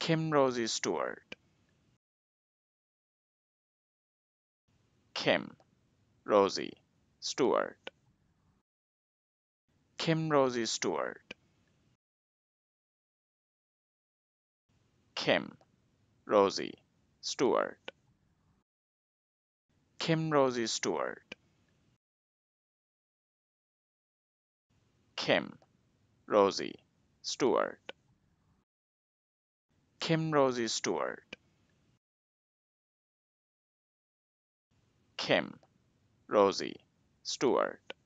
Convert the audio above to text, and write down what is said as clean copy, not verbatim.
Rosie Stuart. Rosie Stuart. Rosie Stuart. Rosie Stuart. Rosie Stuart. Rosie Stuart. Rosie Stuart. Rosie Stuart.